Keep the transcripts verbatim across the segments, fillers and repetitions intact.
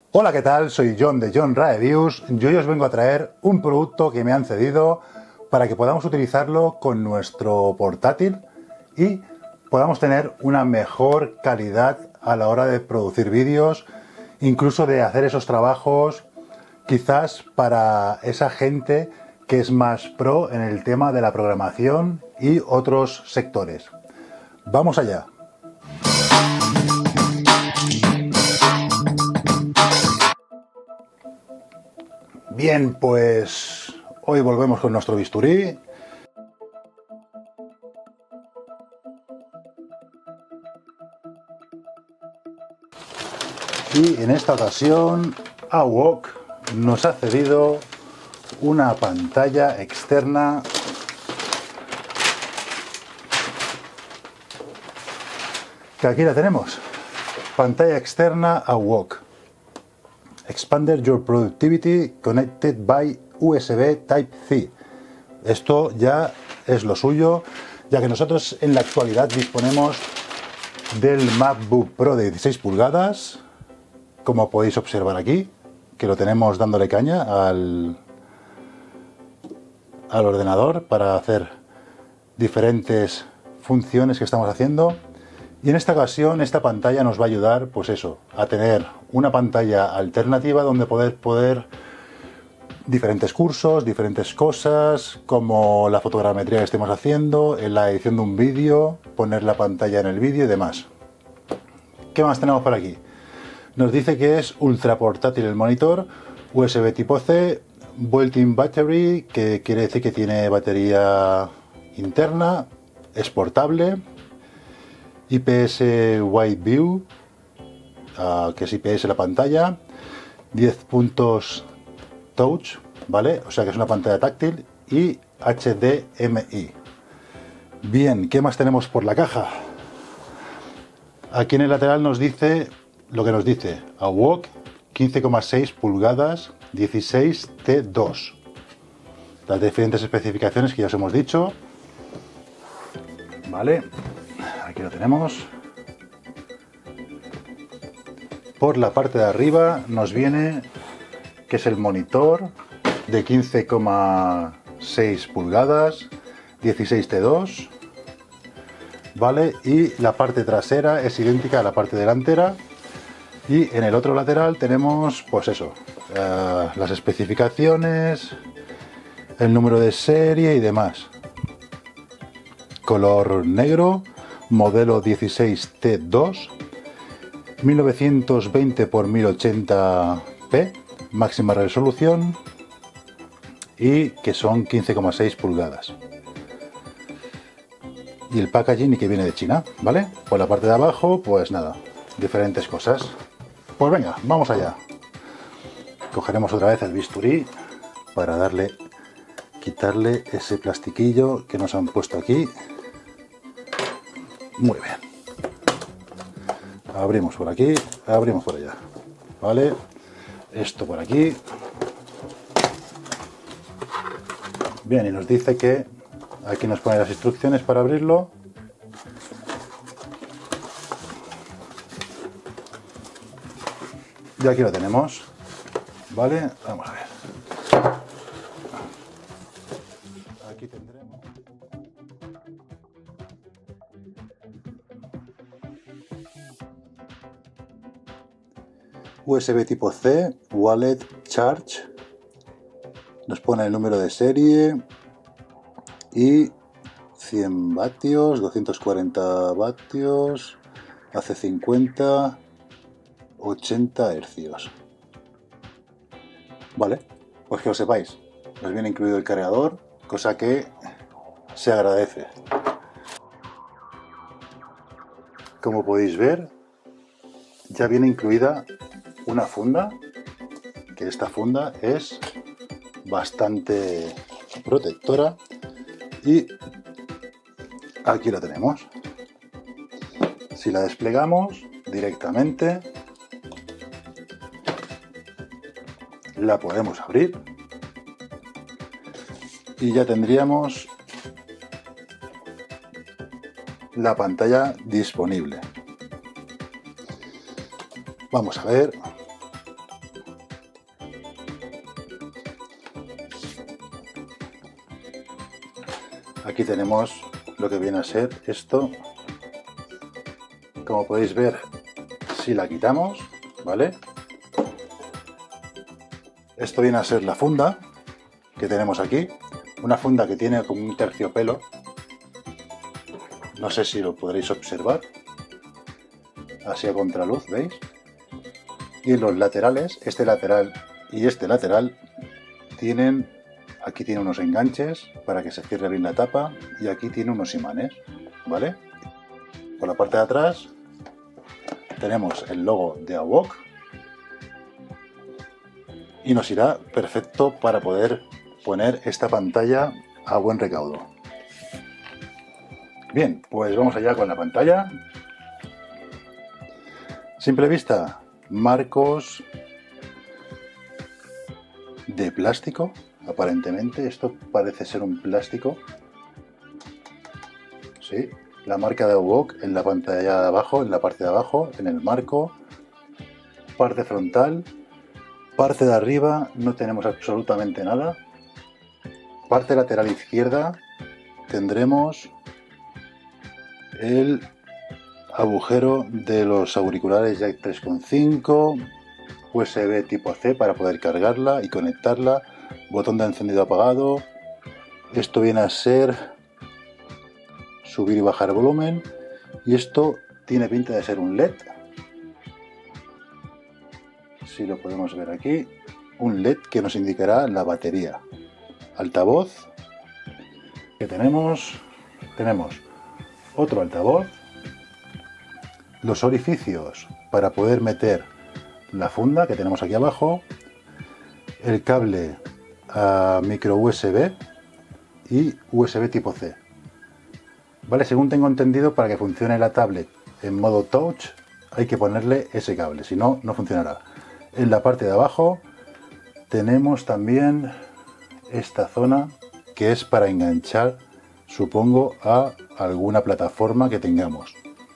Hola, ¿qué tal? Soy John de John Reviews y hoy os vengo a traer un producto que me han cedido para que podamos utilizarlo con nuestro portátil y podamos tener una mejor calidad a la hora de producir vídeos, incluso de hacer esos trabajos quizás para esa gente que es más pro en el tema de la programación y otros sectores. ¡Vamos allá! Bien, pues hoy volvemos con nuestro bisturí. Y en esta ocasión, AWOC nos ha cedido una pantalla externa que aquí la tenemos. Pantalla externa AWOC. Expander Your Productivity Connected by U S B Type-C. Esto ya es lo suyo, ya que nosotros en la actualidad disponemos del MacBook Pro de dieciséis pulgadas, como podéis observar aquí, que lo tenemos dándole caña al, al ordenador para hacer diferentes funciones que estamos haciendo. Y en esta ocasión esta pantalla nos va a ayudar, pues eso, a tener una pantalla alternativa donde poder poder diferentes cursos, diferentes cosas, como la fotogrametría que estemos haciendo, en la edición de un vídeo, poner la pantalla en el vídeo y demás. ¿Qué más tenemos por aquí? Nos dice que es ultra portátil el monitor, U S B tipo C, built-in battery, que quiere decir que tiene batería interna, es portable. I P S Wide View, uh, que es I P S la pantalla, diez puntos touch, ¿vale? O sea que es una pantalla táctil, y H D M I. Bien, ¿qué más tenemos por la caja? Aquí en el lateral nos dice lo que nos dice: AWOC quince coma seis pulgadas, dieciséis T dos. Las diferentes especificaciones que ya os hemos dicho, ¿vale? Aquí lo tenemos. Por la parte de arriba nos viene que es el monitor de quince coma seis pulgadas, dieciséis T dos, ¿vale? Y la parte trasera es idéntica a la parte delantera. Y en el otro lateral tenemos, pues eso, uh, las especificaciones, el número de serie y demás. Color negro. Modelo dieciséis T dos, mil novecientos veinte por mil ochenta p, máxima resolución, y que son quince coma seis pulgadas. Y el packaging, y que viene de China, ¿vale? Por la parte de abajo, pues nada, diferentes cosas. Pues venga, vamos allá. Cogeremos otra vez el bisturí para darle, quitarle ese plastiquillo que nos han puesto aquí. Muy bien. Abrimos por aquí, abrimos por allá. ¿Vale? Esto por aquí. Bien, y nos dice que aquí nos pone las instrucciones para abrirlo. Y aquí lo tenemos. ¿Vale? Vamos a ver. Aquí tendremos U S B tipo C, Wallet Charge, nos pone el número de serie y cien vatios, doscientos cuarenta vatios, A C cincuenta, ochenta hercios. Vale, pues que lo sepáis, nos viene incluido el cargador, cosa que se agradece. Como podéis ver, ya viene incluida una funda, que esta funda es bastante protectora, y aquí la tenemos. Si la desplegamos directamente, la podemos abrir y ya tendríamos la pantalla disponible. Vamos a ver. aquí tenemos lo que viene a ser esto. Como podéis ver, si la quitamos, ¿vale? Esto viene a ser la funda que tenemos aquí, una funda que tiene como un terciopelo, no sé si lo podréis observar, así a contraluz, ¿veis? Y en los laterales, este lateral y este lateral, tienen, aquí tiene unos enganches para que se cierre bien la tapa y aquí tiene unos imanes, ¿vale? Por la parte de atrás tenemos el logo de AWOC y nos irá perfecto para poder poner esta pantalla a buen recaudo. Bien, pues vamos allá con la pantalla. Simple vista, marcos de plástico, aparentemente. Esto parece ser un plástico. Sí, la marca de AWOC en la pantalla de abajo, en la parte de abajo, en el marco, parte frontal, parte de arriba no tenemos absolutamente nada. Parte lateral izquierda tendremos el agujero de los auriculares jack tres coma cinco, U S B tipo C para poder cargarla y conectarla, botón de encendido apagado. Esto viene a ser subir y bajar volumen y esto tiene pinta de ser un L E D, si lo podemos ver aquí, un L E D que nos indicará la batería. Altavoz que tenemos, tenemos otro altavoz, los orificios para poder meter la funda que tenemos aquí abajo, el cable a micro U S B y U S B tipo C. Vale, según tengo entendido, para que funcione la tablet en modo touch hay que ponerle ese cable, si no, no funcionará. En la parte de abajo tenemos también esta zona que es para enganchar, supongo, a alguna plataforma que tengamos.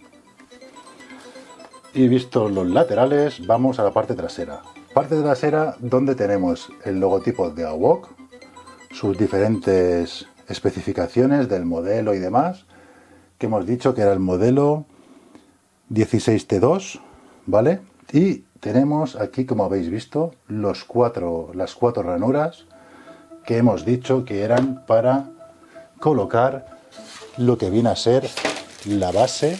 Y vistos los laterales, vamos a la parte trasera. Parte trasera donde tenemos el logotipo de AWOC, sus diferentes especificaciones del modelo y demás, que hemos dicho que era el modelo dieciséis T dos, ¿vale? Y tenemos aquí, como habéis visto, los cuatro, las cuatro ranuras que hemos dicho que eran para colocar lo que viene a ser la base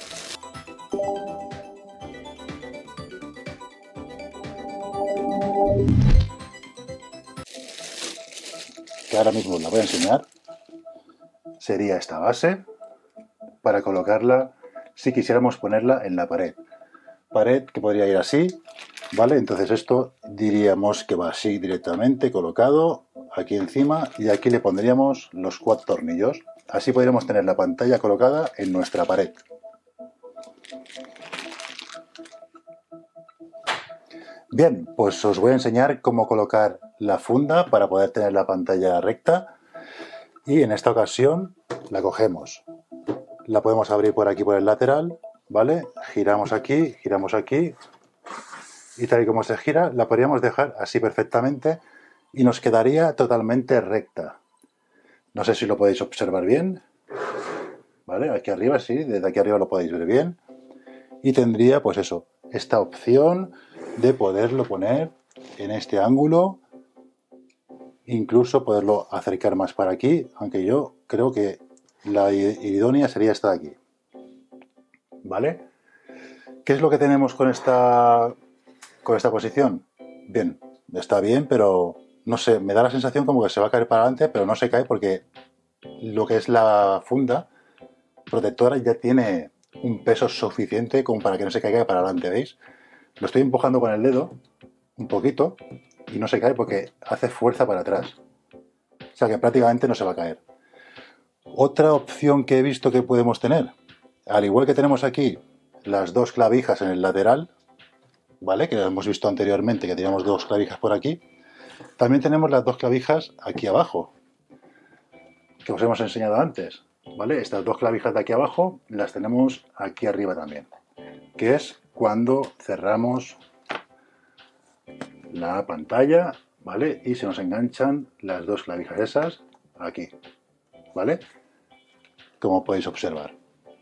que ahora mismo os la voy a enseñar. Sería esta base para colocarla si quisiéramos ponerla en la pared. Pared que podría ir así, ¿vale? Entonces esto diríamos que va así directamente colocado aquí encima y aquí le pondríamos los cuatro tornillos. Así podríamos tener la pantalla colocada en nuestra pared. Bien, pues os voy a enseñar cómo colocar la funda para poder tener la pantalla recta y en esta ocasión la cogemos. La podemos abrir por aquí por el lateral, ¿vale? Giramos aquí, giramos aquí y tal y como se gira la podríamos dejar así perfectamente y nos quedaría totalmente recta. No sé si lo podéis observar bien, ¿vale? Aquí arriba sí, desde aquí arriba lo podéis ver bien y tendría pues eso, esta opción de poderlo poner en este ángulo, incluso poderlo acercar más para aquí, aunque yo creo que la idónea sería esta de aquí, ¿vale? ¿Qué es lo que tenemos con esta, con esta posición? Bien, está bien, pero no sé, me da la sensación como que se va a caer para adelante, pero no se cae porque lo que es la funda protectora ya tiene un peso suficiente como para que no se caiga para adelante, ¿veis? Lo estoy empujando con el dedo un poquito y no se cae porque hace fuerza para atrás. O sea que prácticamente no se va a caer. Otra opción que he visto que podemos tener, al igual que tenemos aquí las dos clavijas en el lateral, ¿vale? Que hemos visto anteriormente que teníamos dos clavijas por aquí, también tenemos las dos clavijas aquí abajo, que os hemos enseñado antes, ¿vale? Estas dos clavijas de aquí abajo las tenemos aquí arriba también, que es cuando cerramos la pantalla, ¿vale? Y se nos enganchan las dos clavijas esas aquí. ¿vale? Como podéis observar.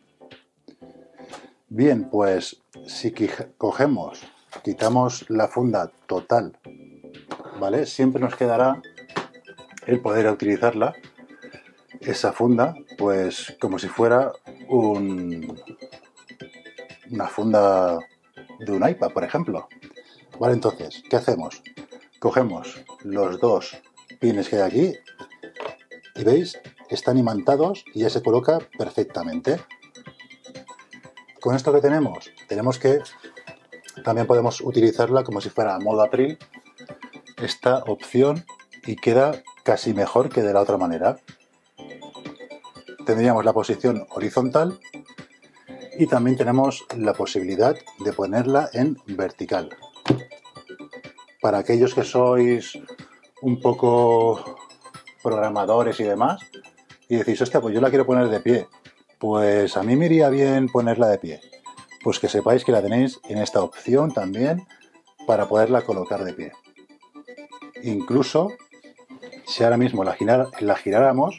Bien, pues si cogemos, quitamos la funda total, ¿vale? Siempre nos quedará el poder utilizarla, esa funda, pues como si fuera un, una funda de un iPad, por ejemplo. Vale, entonces, ¿qué hacemos? Cogemos los dos pines que hay aquí y veis, están imantados y ya se coloca perfectamente. Con esto que tenemos, tenemos que también podemos utilizarla como si fuera modo atril, esta opción, y queda casi mejor que de la otra manera. Tendríamos la posición horizontal y también tenemos la posibilidad de ponerla en vertical. Para aquellos que sois un poco programadores y demás, y decís, hostia, pues yo la quiero poner de pie, pues a mí me iría bien ponerla de pie. Pues que sepáis que la tenéis en esta opción también para poderla colocar de pie. Incluso si ahora mismo la, girar, la giráramos,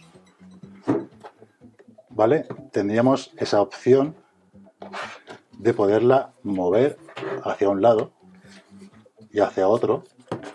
¿vale? Tendríamos esa opción de poderla mover hacia un lado y hacia otro,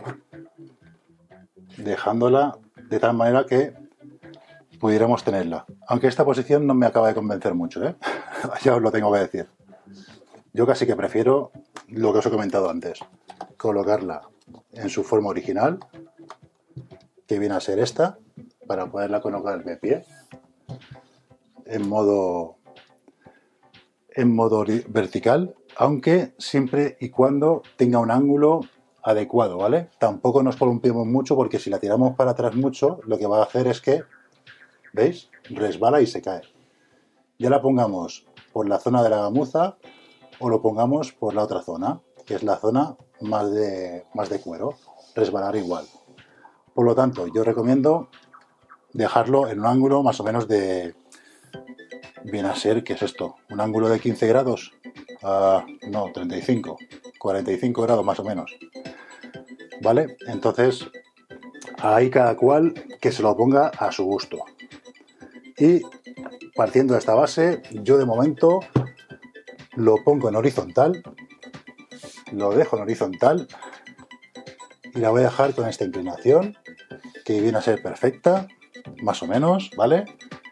dejándola de tal manera que pudiéramos tenerla. Aunque esta posición no me acaba de convencer mucho, ¿eh? Ya os lo tengo que decir. Yo casi que prefiero lo que os he comentado antes, colocarla en su forma original, que viene a ser esta, para poderla colocar de pie, en modo, en modo vertical, aunque siempre y cuando tenga un ángulo adecuado, ¿vale? Tampoco nos columpiemos mucho, porque si la tiramos para atrás mucho, lo que va a hacer es que, ¿veis? Resbala y se cae. Ya la pongamos por la zona de la gamuza o lo pongamos por la otra zona, que es la zona más de, más de cuero, resbalar igual. Por lo tanto, yo recomiendo dejarlo en un ángulo más o menos de, viene a ser, ¿qué es esto? Un ángulo de quince grados, uh, no, treinta y cinco, cuarenta y cinco grados más o menos, ¿vale? Entonces, ahí cada cual que se lo ponga a su gusto. Y partiendo de esta base, yo de momento lo pongo en horizontal, lo dejo en horizontal y la voy a dejar con esta inclinación, que viene a ser perfecta, más o menos, ¿vale?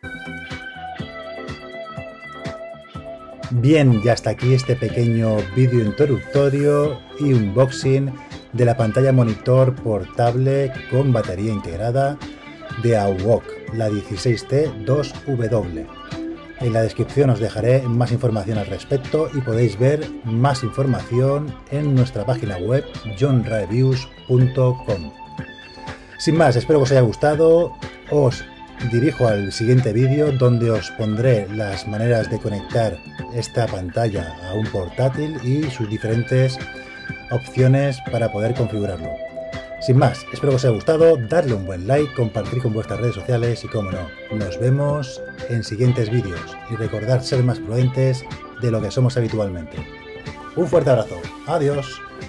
Bien, ya hasta aquí este pequeño vídeo introductorio y unboxing de la pantalla monitor portable con batería integrada de AUOC, la dieciséis T dos W. En la descripción os dejaré más información al respecto y podéis ver más información en nuestra página web john reviews punto com. Sin más, espero que os haya gustado. Os dirijo al siguiente vídeo donde os pondré las maneras de conectar esta pantalla a un portátil y sus diferentes opciones para poder configurarlo. Sin más, espero que os haya gustado, darle un buen like, compartir con vuestras redes sociales y, como no, nos vemos en siguientes vídeos y recordad ser más prudentes de lo que somos habitualmente. Un fuerte abrazo, adiós.